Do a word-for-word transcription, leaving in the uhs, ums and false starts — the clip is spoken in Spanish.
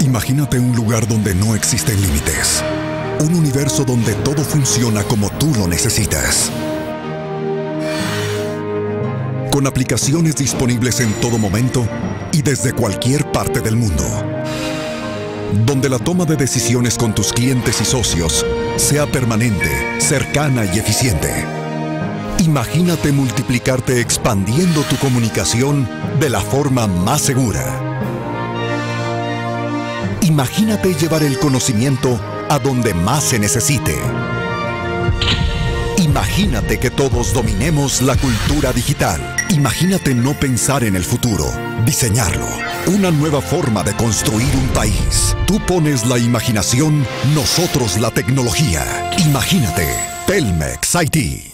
Imagínate un lugar donde no existen límites. Un universo donde todo funciona como tú lo necesitas. Con aplicaciones disponibles en todo momento y desde cualquier parte del mundo. Donde la toma de decisiones con tus clientes y socios sea permanente, cercana y eficiente. Imagínate multiplicarte expandiendo tu comunicación de la forma más segura. Imagínate llevar el conocimiento a donde más se necesite. Imagínate que todos dominemos la cultura digital. Imagínate no pensar en el futuro, diseñarlo. Una nueva forma de construir un país. Tú pones la imaginación, nosotros la tecnología. Imagínate, Telmex I T.